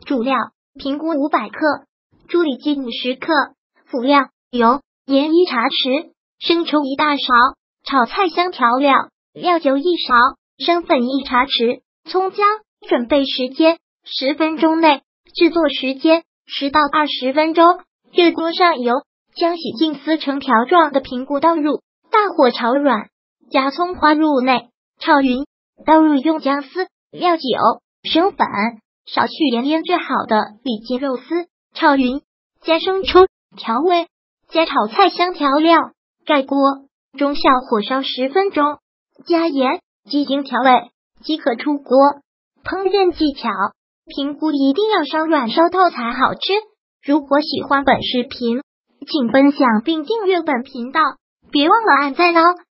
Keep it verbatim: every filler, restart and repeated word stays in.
主料平菇五百克，猪里脊五十克。辅料油、盐一茶匙，生抽一大勺，炒菜香调料料酒一勺，生粉一茶匙，葱姜。准备时间十分钟内，制作时间十到二十分钟。热锅上油，将洗净撕成条状的平菇倒入，大火炒软，加葱花入内，炒匀，倒入用姜丝、料酒、生粉，少许盐腌制好的里脊肉丝，炒匀，加生抽调味，加炒菜香调料，盖锅，中小火烧十分钟，加盐，鸡精调味即可出锅。烹饪技巧：平菇一定要烧软烧透才好吃。如果喜欢本视频，请分享并订阅本频道，别忘了按赞哦。